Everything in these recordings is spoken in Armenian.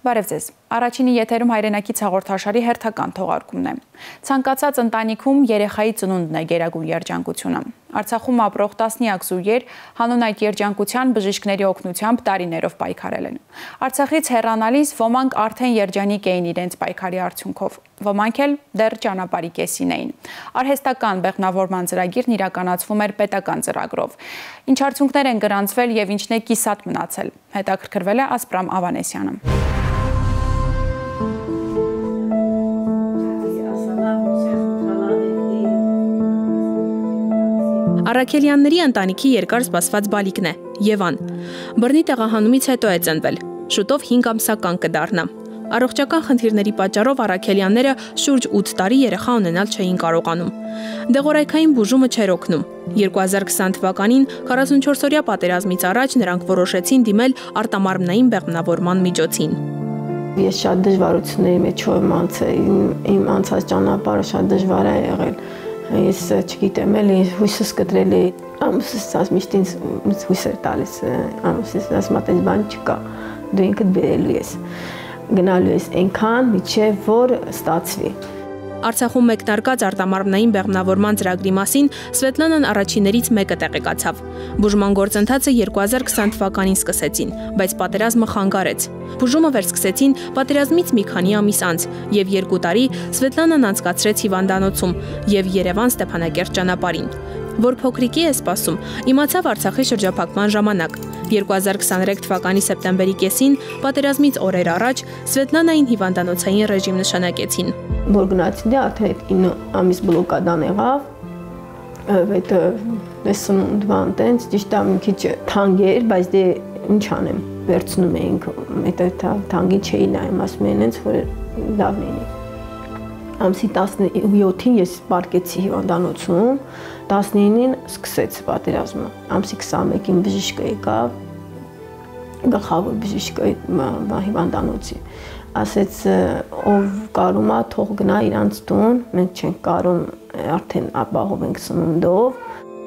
Բարև ձեզ։ Առաջինի եթերում հայրենակից հաղորդաշարի հերթական թողարկումն է։ Ցանկացած ընտանիքում երեխայի ծնունդն է գերագույն երջանկությունը։ Արցախում ապրող տասնյակ զույգեր հանուն այդ երջանկության բժիշկների օգնությամբ տարիներով պայքարել են։ Արցախից հեռանալիս ոմանք արդեն երջանիկ էին իրենց պայքարի արդյունքով, ոմանք էլ դեռ ճանապարհի կեսին էին։ Արհեստական բեղմնավորման ծրագիրն իրականացվում էր պետական ծրագրով։ Ինչ արդյունքներ են գրանցվել եւ ինչն է կիսատ մնացել։ Հետաքրքրվել է Ասպրամ Ավանեսյանը։ Արաքելյանների ընտանիքի երկար սպասված բալիկն է, Եվան։ Բռնի տեղահանումից հետո է ծնվել, շուտով 5 ամսական կդառնա։ Առողջական խնդիրների պատճառով Արաքելյանները շուրջ 8 տարի երեխա ունենալ չէին կարողանում։ Դեղորայքային բուժումը չէր օգնում։ 2020 թվականին 44-օրյա պատերազմից առաջ նրանք որոշեցին դիմել արտամարմնային բեղմնավորման միջոցին։ Ես շատ դժվարությունների մեջ եմ անցել, իմ անցած ճանապարհը շատ դժվար է եղել։ Ես չգիտեմ, էլի հույսս կտրել էի, ամուսս միշտ ինձ հույս էր տալիս, ամուսս ասում է, բան չկա, դու ինքդ բերելու ես, գնալու ես այնքան, մինչև որ ստացվի։ Արցախում մեկնարկած արտամարմնային բեղմնավորման ծրագրի մասին Սվետլանան առաջիններից մեկը տեղեկացավ։ Բուժման գործընթացը 2020 թվականին սկսեցին, բայց պատերազմը խանգարեց։ Բուժումը վերսկսեցին պատերազմից մի քանի ամիս անց, եւ 2 տարի Սվետլանան անցկացրեց հիվանդանոցում եւ Երևան Ստեփանակերտ ճանապարհին։ Որ փոքրիկի է սպասում, իմացավ Արցախի շրջափակման ժամանակ։ 2023 թվականի սեպտեմբերի կեսին պատերազմից օրեր առաջ Սվետլանային հիվանդանոցային ռեժիմ նշանակեցին։ Որ գնացին արդեն 9 ամիս բլոկադան եղավ, այդ լեսնունդվան տենց ճիշտ մի քիչ թանկ էր, բայց դե ինչ անեմ, վերցնում էինք, այդ թանկի չէի նայում, ասում էին հենց որ լավ լինի։ Ամսի 17-ին ես պարկեցի հիվանդանոցում, 19-ին սկսեց պատերազմը, ամսի 21-ին բժիշկը եկավ, գլխավոր բժիշկը հիվանդանոցի, ասեց ով կարում է թող գնա իրանց տուն, մենք չենք կարում, արդեն ապահով ենք սնունդով։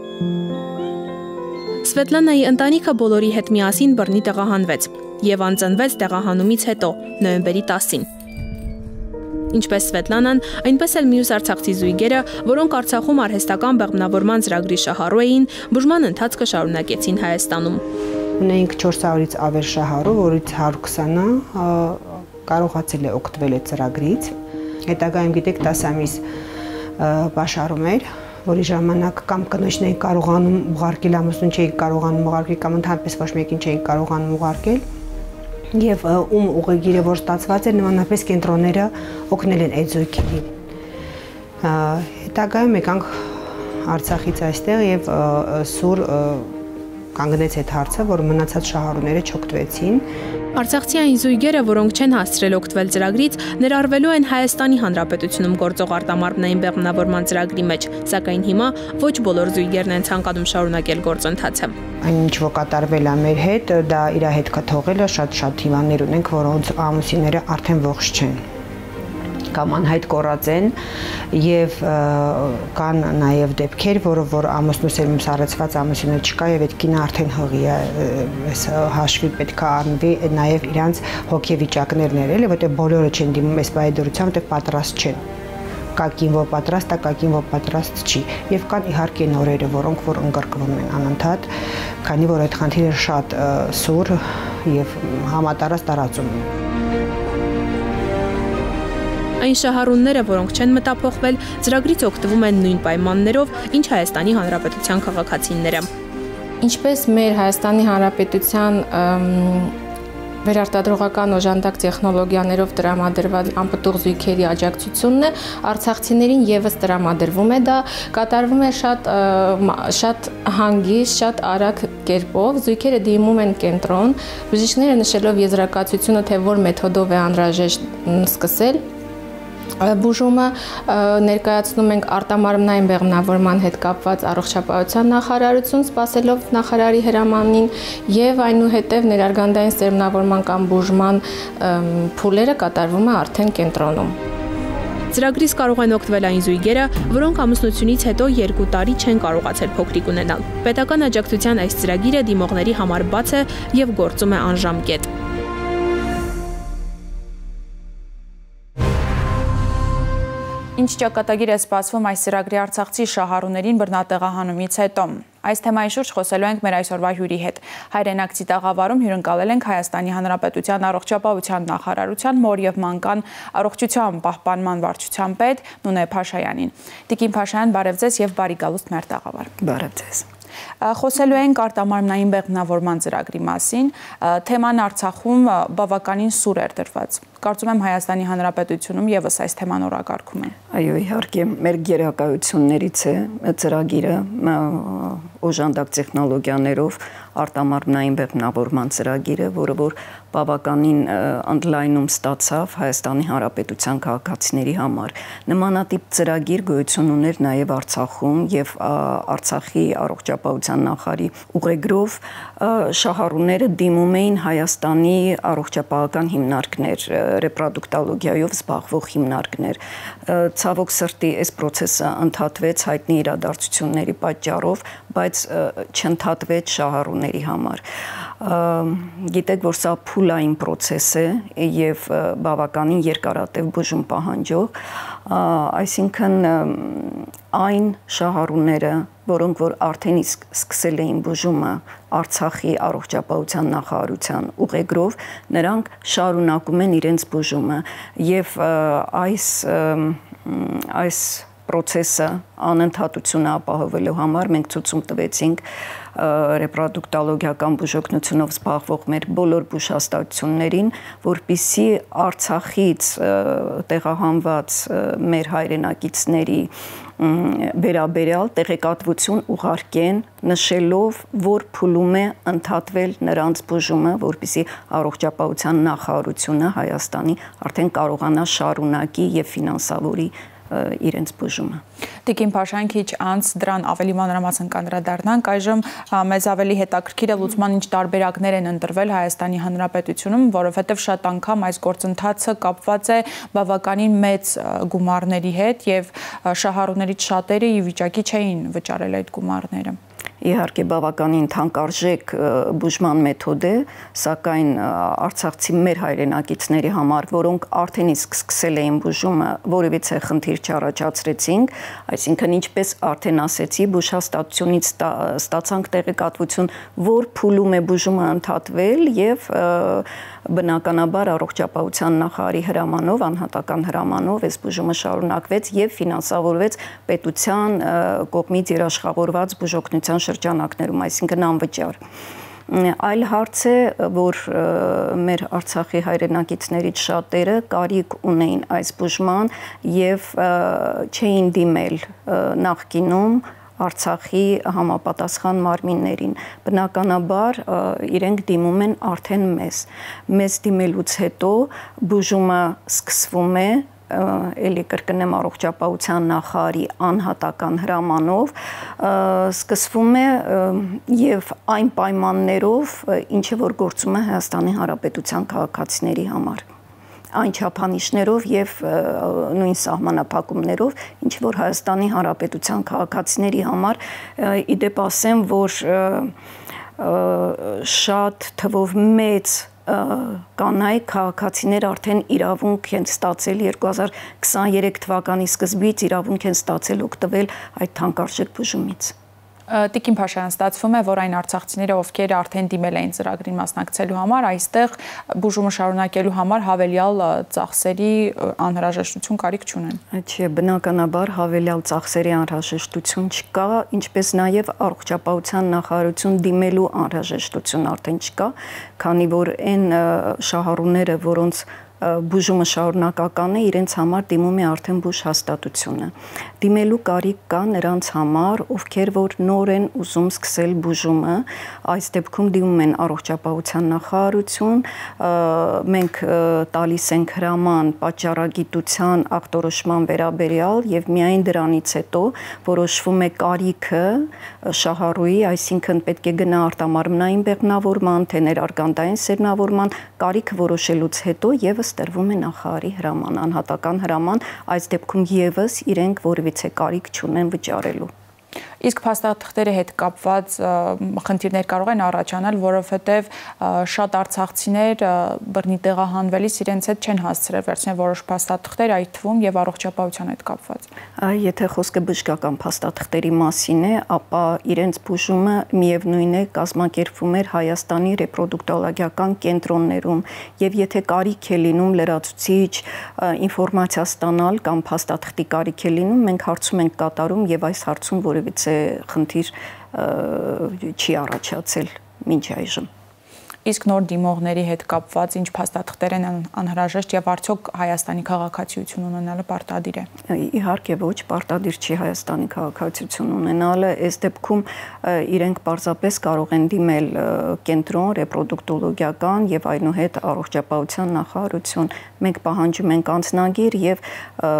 Սվետլանայի ընտանիքը բոլորի հետ միասին բռնի տեղահանվեց եւ անծնվեց տեղահանումից հետո, նոյեմբերի 10-ին։ Ինչպես Սվետլանան, այնպես էլ մյուս արցախցի զույգերը, որոնք Արցախում արհեստական բեղմնավորման ծրագրի շահառու էին, բուժման ընթացքը շարունակեցին Հայաստանում։ Ունեինք 400-ից ավել շահառու, որից 120-ը կարողացել է օգտվել այդ ծրագրից։ Հետագայում գիտեք 10 ամիս պաշարում էր, որի ժամանակ կամ կնոջն էին կարողանում ուղարկել, ամուսնուն չէին կարողանում ուղարկել, կամ ընդհանրապես ոչ մեկին չէին կարողանում ուղարկել։ Եվ ում ուղեգիրը որ ստացված էր, նմանապես կենտրոնները օգնել են այդ զույգերին։ Հետագայում եկանք Արցախից այստեղ եւ սուր կանգնեց այդ հարցը, որ մնացած շահառուները չօգտվեցին։ Արցախցի այն զույգերը, որոնք չեն հասցրել օգտվել ծրագրից, ներառվելու են Հայաստանի Հանրապետությունում գործող արտամարմնային բեղմնավորման ծրագրի մեջ, սակայն հիմա ոչ բոլոր զույգերն են ցանկանում շարունակել գործընթացը։ Այն ինչ որ կատարվել է մեր հետ, դա իր հետ կթողել է, շատ հիվանդներ ունենք, որոնց ամուսինները արդեն ողջ չեն կամ անհայտ կորած են եւ կան նաեւ դեպքեր, որ ամուսնուս էլ սառեցված ամուսինը չկա եւ այդ կինը արդեն հղի է, այս հաշվի պետք է առնվի նաեւ իրանց հոգեվիճակներն էլ, որտեղ բոլորը չեն դիմում այս բայդրությամբ, որտեղ պատրաստ չեն։ Կակին որ պատրաստ է, կակին որ պատրաստ չի եւ կան իհարկե նորերը, որոնք որ ընկրկվում են անընդհատ, քանի որ այդ խնդիրը շատ սուր եւ համատարած տարածում է։ Այն շահառուները, որոնք չեն մտափոխվել, ծրագրից օգտվում են նույն պայմաններով, ինչ Հայաստանի Հանրապետության քաղաքացիները։ Ինչպես մեր Հայաստանի Հանրապետության վերարտադրողական օժանդակ տեխնոլոգիաներով տրամադրված անպտուղ զույգերի աջակցությունն է, արցախցիներին եւս տրամադրվում է դա, կատարվում է շատ հանգիստ, շատ արագ կերպով, զույգերը դիմում են կենտրոն, բժիշկները նշելով եզրակացությունը, թե որ մեթոդով է անհրաժեշտ սկսել բուժումը, ներկայացնում ենք արտամարմնային բեղմնավորման հետ կապված առողջապահության նախարարություն, սպասելով նախարարի հրամանին եւ այնուհետեւ ներարգանդային սերմնավորման կամ բուժման փուլերը կատարվում է արդեն կենտրոնում։ Ծրագրից կարող են օգտվել այն զույգերը, որոնք ամուսնությունից հետո 2 տարի չեն կարողացել փոքրիկ ունենալ։ Պետական աջակցության այս ծրագիրը դիմողների համար բաց է եւ գործում է անժամկետ։ Ինչ ճակատագիր է սպասվում այս ծրագրի արցախցի շահառուներին բռնատեղահանումից հետո։ Այս թեմայի շուրջ խոսելու ենք մեր այսօրվա հյուրի հետ։ Հայրենակցի տաղավարում հյուրընկալել ենք Հայաստանի Հանրապետության առողջապահության նախարարության մոր և մանկան առողջության պահպանման վարչության պետ Նունե Փաշայանին։ Տիկին Փաշայան, բարև ձեզ եւ բարի գալուստ մեր տաղավար։ Բարև ձեզ։ Խոսելու ենք արտամարմնային բեղմնավորման ծրագրի մասին, թեման Արցախում բավականին սուր էր դրված։ Կարծում եմ Հայաստանի Հանրապետությունում եւս այս թեման օրակարգում է։ Այո, իհարկե, մեր գերակայություններից է ծրագիրը օժանդակ տեխնոլոգիաներով արտամարմնային բեղմնավորման ծրագիրը, որը որ բավականին ընդլայնում ստացավ Հայաստանի Հանրապետության քաղաքացիների համար։ Նմանատիպ ծրագիր գոյություն ուներ նաև Արցախում եւ Արցախի առողջապահության նախարարի ուղեգրով շահառուները դիմում էին Հայաստանի առողջապահական հիմնարկներ, ռեպրոդուկտոլոգիայով զբաղվող հիմնարկներ։ Ցավոք սրտի այս process-ը ընդհատվեց հայտնի իրադարձությունների պատճառով, բայց չընդհատվեց շահառուների համար։ Գիտեք, որ սա փուլային process է եւ բավականին երկարատև բուժում պահանջող, այսինքն այն շահառուները, որոնք որ արդեն իսկ սկսել էին բուժումը Արցախի առողջապահության նախարարության ուղեգրով, նրանք շարունակում են իրենց բուժումը եւ այս process-ը անընդհատությունը ապահովելու համար մենք ցույց տվեցինք ռեպրոդուկտոլոգիական բուժօգնությունով զբաղվող մեր բոլոր բուժհաստատություններին, որպիսի Արցախից տեղահանված մեր հայրենակիցների վերաբերյալ տեղեկատվություն ուղարկեն, նշելով, որ փուլում է ընդհատվել նրանց բուժումը, որպիսի առողջապահության նախարարությունը Հայաստանի արդեն կարողանա շարունակի եւ ֆինանսավորի իրենց բուժումը։ Տիկին Փաշայան, քիչ անց դրան ավելի մանրամասն կանդրադառնանք, այժմ մեզ ավելի հետաքրքիր է լուծման ինչ տարբերակներ են ընտրվել Հայաստանի Հանրապետությունում, որովհետև շատ անգամ այս գործընթացը կապված է բավականին մեծ գումարների հետ եւ շահառուներից շատերը ի վիճակի չէին վճարել այդ գումարները։ Իհարկե բավականին թանկարժեք բուժման մեթոդ է, սակայն արցախցի մեր հայրենակիցների համար, որոնք արդեն իսկ սկսել էին բուժումը, որևիցե խնդիր չառաջացրեցինք, այսինքն ինչպես արդեն ասեցի, բուժհաստատությունից ստացանք տեղեկատվություն, որ փուլում է բուժումը ընդհատվել եւ բնականաբար առողջապահության նախարարի հրամանով, անհատական հրամանով այս բուժումը շարունակվեց եւ ֆինանսավորվեց պետության կողմից երաշխավորված բուժօգնության շրջանակներում, այսինքն անվճար։ Այլ հարց է, որ մեր Արցախի հայրենակիցներից շատերը կարիք ունեին այս բուժման եւ չէին դիմել նախկինում Արցախի համապատասխան մարմիններին։ Բնականաբար իրենք դիմում են արդեն մեզ դիմելուց հետո բուժումը սկսվում է էլի կրկնեմ առողջապահության նախարարի անհատական հրամանով սկսվում է եւ այն պայմաններով, ինչը որ գործում է Հայաստանի Հանրապետության քաղաքացիների համար, այն չափանիշներով եւ նույն սահմանափակումներով, ինչ որ Հայաստանի Հանրապետության քաղաքացիների համար իդեպ ասեմ, որ շատ թվով մեծ կանայք քաղաքացիներ արդեն իրավունք են ստացել 2023 թվականի սկզբից իրավունք են ստացել օգտվել այդ թանկարժեք բուժումից։ Տիկին Փաշայան, ստացվում է, որ այն արցախցիները, ովքեր արդեն դիմել էին ծրագրին մասնակցելու համար, այստեղ բուժումը շարունակելու համար հավելյալ ծախսերի անհրաժեշտություն կարիք չունեն։ Չէ, բնականաբար հավելյալ ծախսերի անհրաժեշտություն չկա, ինչպես նաև առողջապահության նախարարություն դիմելու անհրաժեշտություն արդեն չկա, քանի որ այն շահառուները, որոնց բուժումը շարունակական է, իրենց համար դիմում է արդեն բուժհաստատությունը։ Դիմելու կարիք կա նրանց համար, ովքեր որ նոր են ուզում սկսել բուժումը, այս դեպքում դիմում են առողջապահության նախարարություն, մենք տալիս ենք հրաման պատճառագիտության ախտորոշման վերաբերյալ եւ միայն դրանից հետո որոշվում է կարիքը շահառուի, այսինքն պետք է գնա արտամարմնային բեղմնավորման, թե ներարգանդային սերմնավորման, կարիքը որոշելուց հետո եւս տրվում է նախարարի հրաման, անհատական հրաման, այս դեպքում եւս իրենք որևիցե կարիք չունեն վճարելու։ Իսկ փաստաթղթերի հետ կապված խնդիրներ կարող են առաջանալ, որովհետև շատ արցախցիներ բռնի տեղահանվելիս իրենց հետ չեն հասցրել վերցնել որոշ փաստաթղթեր, այդ թվում եւ առողջապահության հետ կապված։ Եթե խոսքը բժշկական փաստաթղթերի մասին է, ապա իրենց բուժումը միևնույն է կազմակերպվում էր Հայաստանի ռեպրոդուկտոլոգիական կենտրոններում եւ եթե կարիք է լինում լրացուցիչ ինֆորմացիա ստանալ կամ փաստաթղթի կարիք է լինում, մենք հարցում ենք կատարում եւ այս հարցում որևիցե խնդիր չի առաջացել մինչ այժմ։ Իսկ նոր դիմողների հետ կապված ինչ փաստաթղթեր են անհրաժեշտ եւ արդյոք Հայաստանի քաղաքացիություն ունենալը պարտադիր է։ Իհարկե ոչ, պարտադիր չի Հայաստանի քաղաքացիություն ունենալը, այս դեպքում իրենք պարզապես կարող են դիմել կենտրոն ռեպրոդուկտոլոգիական եւ այնուհետ առողջապահության նախարարություն։ Մենք պահանջում ենք անձնագիր եւ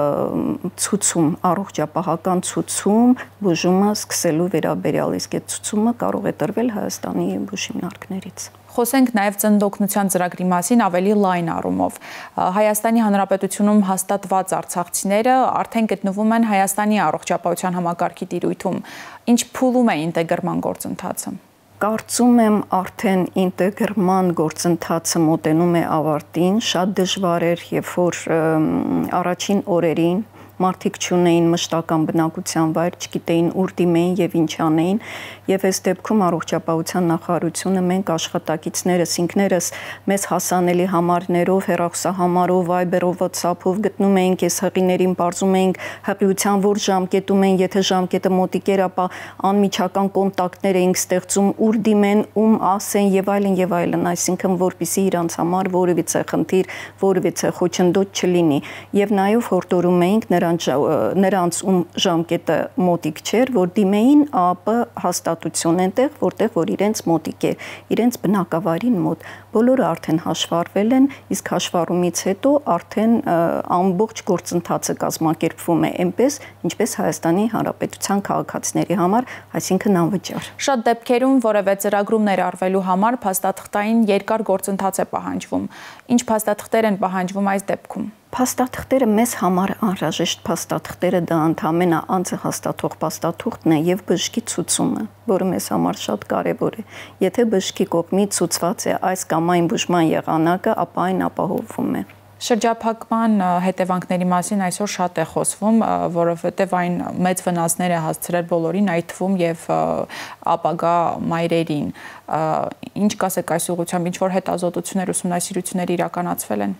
ցուցում, առողջապահական ցուցում բուժումը սկսելու վերաբերյալ, իսկ այդ ցուցումը կարող է տրվել Հայաստանի բուժիմնարկներից։ Խոսենք նաև ծննդօգնության ծրագրի մասին ավելի լայն առումով։ Հայաստանի Հանրապետությունում հաստատված արցախցիները արդեն գտնվում են Հայաստանի առողջապահության համակարգի տիրույթում։ Ինչ փուլում է ինտեգրման գործընթացը։ Կարծում եմ արդեն ինտեգրման գործընթացը մոտենում է ավարտին, շատ դժվար էր, երբ որ առաջին օրերին մարդիկ չունեին մշտական բնակության վայր, չգիտեին ուր դիմեին եւ ինչ անեին, եւ այս դեպքում առողջապահության նախարարությունը մենք աշխատակիցներս ինքներս մեզ հասանելի համարներով, հեռախոսահամարով, Viber-ով, WhatsApp-ով գտնում էինք այս հղիներին, բարձում էինք հղիության որ ժամկետում են, եթե ժամկետը մոտիկ էր, ապա անմիջական կոնտակտներ էինք ստեղծում, ուր դիմեն, ում ասեն եւ այլն, այսինքն որպեսզի իրանց համար որևիցե խնդիր, որևիցե խոչընդոտ չլինի եւ նաեւ հորդորում էինք նրանց ում ժամկետը մոտիկ չէր, որ դիմեին ԱՊ հաստատություն այնտեղ, որ իրենց մոտիկ է, իրենց բնակավայրին մոտ։ Բոլորը արդեն հաշվառվել են, իսկ հաշվառումից հետո արդեն ամբողջ գործընթացը կազմակերպվում է այնպես, ինչպես Հայաստանի Հանրապետության քաղաքացիների համար, այսինքն անվճար։ Շատ դեպքերում որևէ ծրագրում ներառվելու համար փաստաթղթային երկար գործընթաց է պահանջվում։ Ինչ փաստաթղթեր են պահանջվում այս դեպքում։ Փաստաթղթերը մեզ համար անհրաժեշտ փաստաթղթերը դա ընդհանրապես անձը հաստատող փաստաթուղթն է եւ բժշկի ցուցումը, որը մեզ համար շատ կարեւոր է։ Եթե բժշկի կողմից ցուցված է այս կամ այն բուժման եղանակը, ապա այն ապահովվում է։ Շրջափակման հետևանքների մասին այսօր շատ է խոսվում, որովհետև այն մեծ վնասներ է հասցրել բոլորին, այդ թվում եւ ապագա մայրերին։ Ինչ կասեք այս ուղղությամբ, ինչ որ հետազոտություններ, ուսումնասիրություններ իրականացվել են։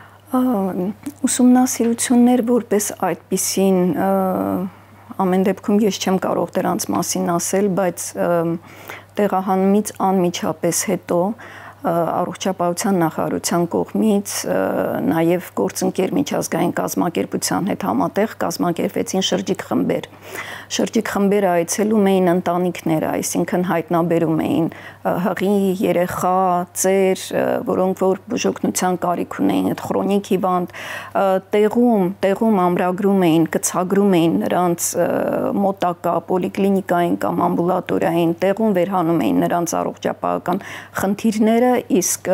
Ուսումնասիրություններ որպես այդպիսին ամեն դեպքում ես չեմ կարող դրանց մասին ասել, բայց տեղահանումից անմիջապես հետո առողջապահության նախարարության կողմից նաև գործընկեր միջազգային կազմակերպության հետ համատեղ կազմակերպվեցին շրջիկ խմբեր։ Շրջիկ խմբերը այցելում էին ընտանիքները, այսինքն հայտնաբերում էին հղի երեխա, ծեր, որոնք որ բուժօգնության կարիք ունեին, այդ քրոնիկ հիվանդ, տեղում ամրագրում էին, կցագրում էին նրանց մոտակա պոլիկլինիկային կամ ամբուլատորիային, տեղում վերհանում էին նրանց առողջապահական խնդիրները, իսկ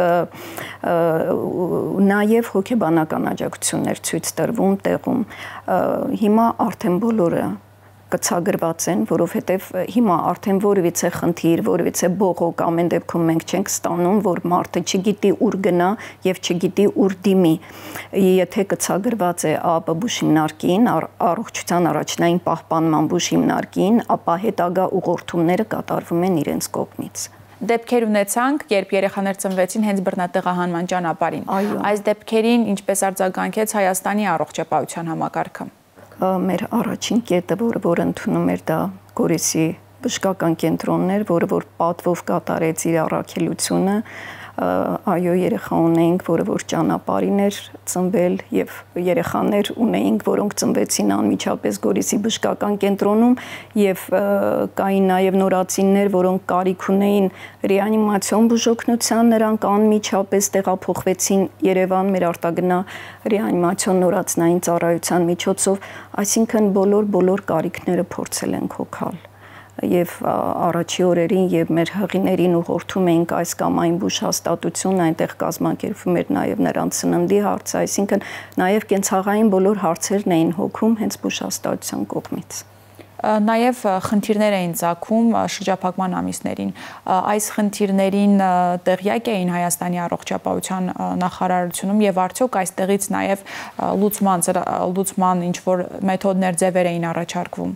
նաև հոգեբանական աջակցություններ ցույց տրվում տեղում։ Հիմա արդեն բոլորը կցագրված են, որովհետև հիմա արդեն որևիցե խնդիր, որևիցե բողոք ամեն դեպքում մենք չենք ստանում, որ մարդը չգիտի ուր գնա եւ չգիտի ուր դիմի։ Եթե կցագրված է ԱՊ բուժիմնարկին, առողջության առաջնային պահպանման բուժիմնարկին, ապա հետագա ուղղորդումները կատարվում են իրենց կողմից։ Դեպքեր ունեցանք, երբ երեխաներ ծնվեցին հենց բռնատեղահանման ճանապարհին։ Այս դեպքերին ինչպես արձագանքեց Հայաստանի առողջապահության համակարգը։ Մեր առաջին կետը, որ ընդունում էր դա Գորիսի բժշկական կենտրոնն էր, որը որ պատվով կատարեց իր առաքելությունը, այո, երեխա ունեինք, որը որ ճանապարհին էր ծնվել եւ երեխաներ ունեինք, որոնք ծնվեցին անմիջապես Գորիսի բժշկական կենտրոնում եւ կային նաեւ նորածիններ, որոնք կարիք ունեին ռեանիմացիոն բուժօգնության, նրանք անմիջապես տեղափոխվեցին Երևան մեր արտագնա ռեանիմացիոն նորածնային ծառայության միջոցով, այսինքն բոլոր կարիքները փորձել ենք հոգալ։ Եվ առաջի օրերին եւ մեր հղիներին ուղղորդում էինք այս կամ այն բուժհաստատություն, այնտեղ կազմակերպվում էր նաեւ նրանց սննդի հարցը, այսինքն նաեւ կենցաղային բոլոր հարցերն էին հոգում հենց բուժհաստատության կողմից։ Նաև խնդիրներ էին ծագում շրջափակման ամիսներին։ Այս խնդիրներին տեղյակ էին Հայաստանի առողջապահության նախարարությունում եւ արդյոք այստեղից նաև լուծման ինչ որ մեթոդներ, ձևեր էին առաջարկվում։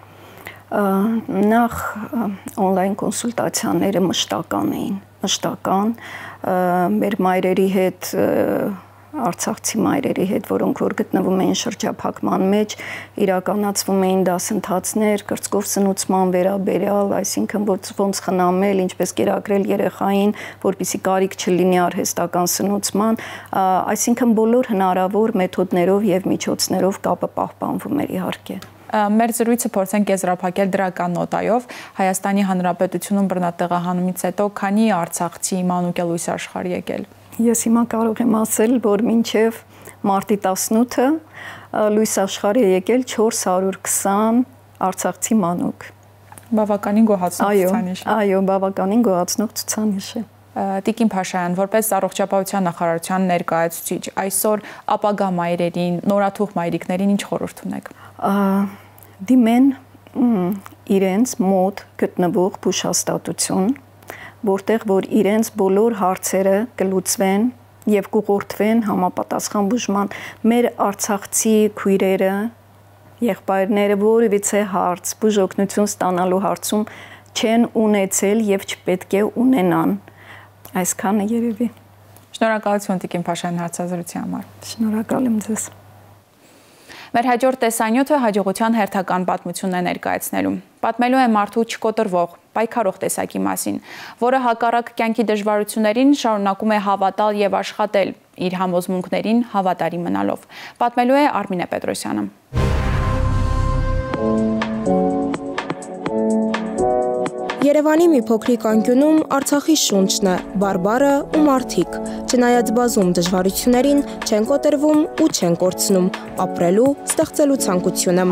Նախ on-line կոնսուլտացիաները մշտական մեր մայրերի հետ արցախցի մայրերի հետ, որոնք որ գտնվում էին շրջափակման մեջ, իրականացվում էին դասընթացներ կրծքով սնուցման վերաբերյալ, այսինքն ոնց խնամել, ինչպես կերակրել երեխային, որպեսզի կարիք չլինի արհեստական սնուցման, այսինքն բոլոր հնարավոր մեթոդներով եւ միջոցներով կապը պահպանվում էր իհարկե։ Մեր զրույցը փորձենք եզրափակել դրական նոտայով։ Հայաստանի Հանրապետությունում բռնատեղահանումից հետո քանի արցախցի մանուկ է լույս աշխարհ եկել։ Ես հիմա կարող եմ ասել, որ մինչև մարտի 18-ը լույս աշխարհ է եկել 420 արցախցի մանուկ։ Բավականին գոհացնող ցուցանիշ։ Այո, բավականին գոհացնող ցուցանիշ է։ Տիկին Փաշայան, որպես առողջապահության նախարարության ներկայացուցիչ, այսօր ապագա մայրերին, նորաթուխ մայրիկներին ինչ խորհուրդ ունեք։ Դիմեն իրենց մոտ գտնվող բուժհաստատություն, որտեղ որ իրենց բոլոր հարցերը կլուծվեն եւ կուղղորդվեն համապատասխան բուժման։ Մեր արցախցի քույրերը, եղբայրները որևիցե հարց, բուժօգնություն ստանալու հարցում չեն ունեցել եւ չպետք է ունենան։ Այսքանը երևի։ Շնորհակալություն Տիկին Փաշայան հարցազրույցի համար։ Շնորհակալ եմ ձեզ։ Մեր հաջորդ տեսանյութը հաջողության հերթական պատմությունն է ներկայացնելու։ Պատմելու է մարդու չկոտրվող, պայքարող տեսակի մասին, որը հակառակ կյանքի դժվարություններին շարունակում է հավատալ եւ աշխատել իր համոզմունքներին հավատարիմ մնալով։ Պատմելու է Արմինե Պետրոսյանը։ Երևանի մի փոքրիկ անկյունում Արցախի շունչն է, բարբառը ու մարդիկ, չնայած բազում դժվարություններին չեն կոտրվում ու չեն կորցնում, ապրելու, ստեղծելու ցանկությունը։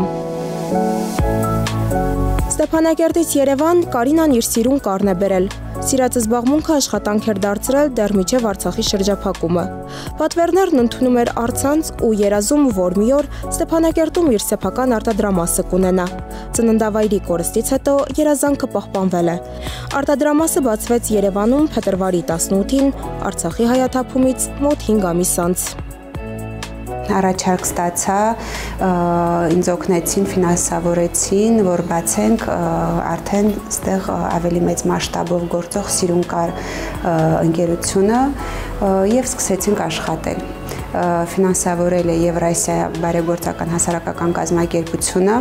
Ստեփանակերտից Երևան Կարինան իր սիրուն կառն է բերել։ Սիրած զբաղմունքը աշխատանք էր դարձրել դեռ մինչև Արցախի շրջափակումը։ Պատվերներն ընդունում էր առցանց ու երազում, որ մի օր Ստեփանակերտում իր սեփական արտադրամասը կունենա։ Ծննդավայրի կորստից հետո երազանքը պահպանվել է։ Արտադրամասը բացվեց Երևանում փետրվարի 18-ին, Արցախի հայաթափումից մոտ 5 ամիս անց։ Առաջարկ ստացա, ինձ օգնեցին, ֆինանսավորեցին, որ բացենք արդեն ստեղ ավելի մեծ մասշտաբով գործող Սիրունկար ընկերությունը եւ սկսեցինք աշխատել։ Ֆինանսավորել է Եվրասիա բարեգործական հասարակական կազմակերպությունը,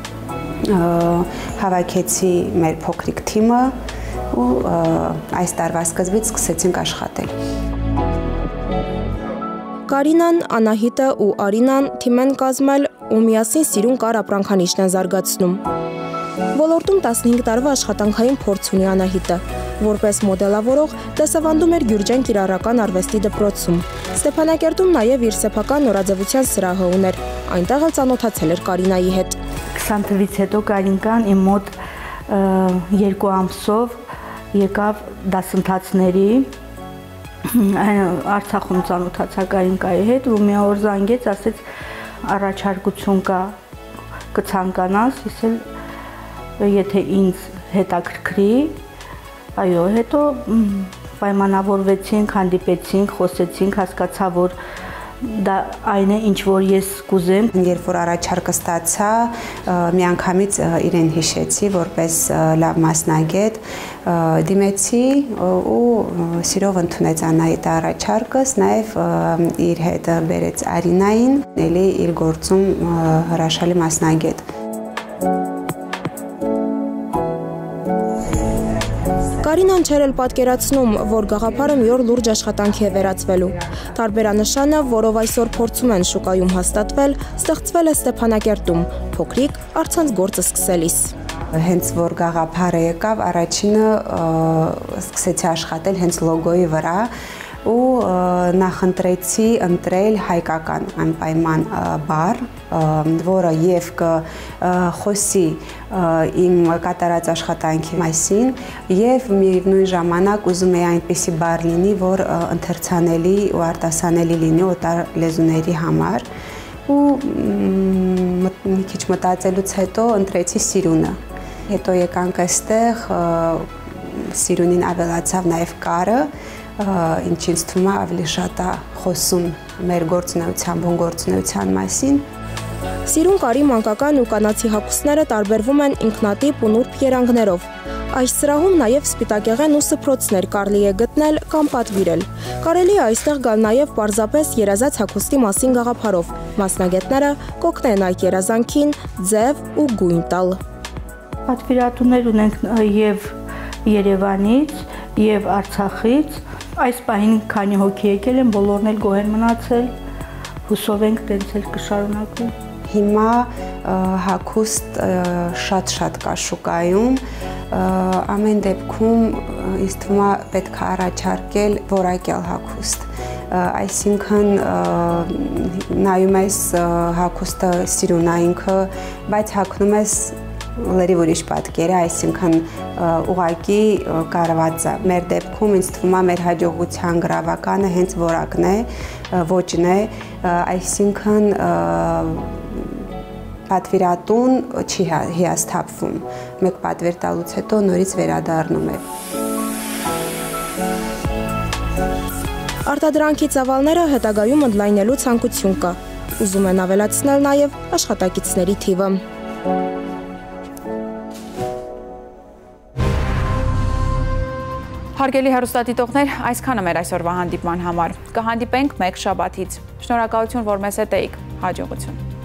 հավաքեցի մեր փոքրիկ թիմը ու այս տարվա սկզբից սկսեցինք աշխատել։ Կարինան, Անահիտը ու Արինան թիմ են կազմել ու միասին Սիրունկար ապրանքանիշն են զարգացնում։ Ոլորտում 15 տարվա աշխատանքային փորձ ունի Անահիտը, որպես մոդելավորող դասավանդում էր Գյուրջան կիրառական արվեստի դպրոցում։ Ստեփանակերտում նաև իր սեփական նորաձևության սրահը ուներ, այնտեղ էլ ծանոթացել էր Կարինայի հետ։ 20 թվականից հետո Կարինկան իմ մոտ 2 ամսով եկավ դասընթացների, Արցախում ծանոթացա Կարինկայի հետ ու մի օր զանգեց, ասեց առաջարկություն կա, կցանկանաս, ես էլ եթե ինձ հետաքրքրի, այո, հետո պայմանավորվեցինք, հանդիպեցինք, խոսեցինք, հասկացա, որ դա այն է, ինչ որ ես կուզեմ։ Երբ որ առաջարկը ստացա, միանգամից իրեն հիշեցի, որպես լավ մասնագետ, դիմեցի ու սիրով ընդունեց Անահիտի առաջարկս, նաև իր հետ բերեց Արինային, էլի իր գործում հրաշալի մասնագետ։ Կարինան չէր էլ պատկերացնում, որ գաղափարը մի օր լուրջ աշխատանքի է վերածվելու։ Տարբերանշանը, որով այսօր փորձում են շուկայում հաստատվել, ստեղծվել է Ստեփանակերտում, փոքրիկ առցանց գործը սկսելիս։ Հենց որ գաղափարը եկավ, առաջինը սկսեցի աշխատել հենց լոգոյի վրա ու նախընտրեցի ընտրել հայկական անպայման բառ, որը եւ կխոսի իմ կատարած աշխատանքի մասին եւ միևնույն ժամանակ ուզում էի այնպիսի բառ լինի, որ ընթերցանելի ու արտասանելի լինի օտար լեզուների համար ու մի քիչ մտածելուց հետո ընտրեցի Սիրունը։ Հետո եկանք այստեղ, Սիրունին ավելացավ նաև կարը, ինչ ինձ թվում է ավելի շատ է խոսում մեր գործունեության, բուն գործունեության մասին։ Սիրուն կարի մանկական ու կանացի հագուստները տարբերվում են ինքնատիպ ու նուրբ երանգներով։ Այս սրահում նաև սպիտակեղեն ու սփռոցներ կարելի է գտնել կամ պատվիրել։ Կարելի է այստեղ գալ նաև պարզապես երազած հագուստի մասին գաղափարով։ Մասնագետները կօգնեն այդ երազանքին ձև ու գույն տալ։ Պատվիրատուներ ունենք եւ Երևանից, եւ Արցախից։ Այս պահին քանի հոգի եկել են, բոլորն էլ գոհ են մնացել։ Հուսով ենք տենց էլ կշարունակվի։ Հիմա հագուստ շատ կա շուկայում, ամեն դեպքում ինձ թվում է պետք է առաջարկել որակյալ հագուստ, այսինքն նայում ես հագուստը Սիրունայինքը, բայց հագնում ես լրիվ ուրիշ պատկեր է, այսինքն ուղղակի կարված է։ Մեր դեպքում ինձ թվում է մեր հաջողության գրավականը հենց որակն է, ոճն է, այսինքն պատվիրատուն չի հիասթափվում, մեկ պատվեր տալուց հետո նորից վերադառնում է։ Արտադրանքի ծավալները հետագայում ընդլայնելու ցանկություն կա։ Ուզում են ավելացնել նաև աշխատակիցների թիվը։ Հարգելի հեռուստադիտողներ, այսքանը մեր այսօրվա հանդիպման համար։ Կհանդիպենք մեկ շաբաթից։ Շնորհակալություն, որ մեզ հետ էիք։ Հաջողություն։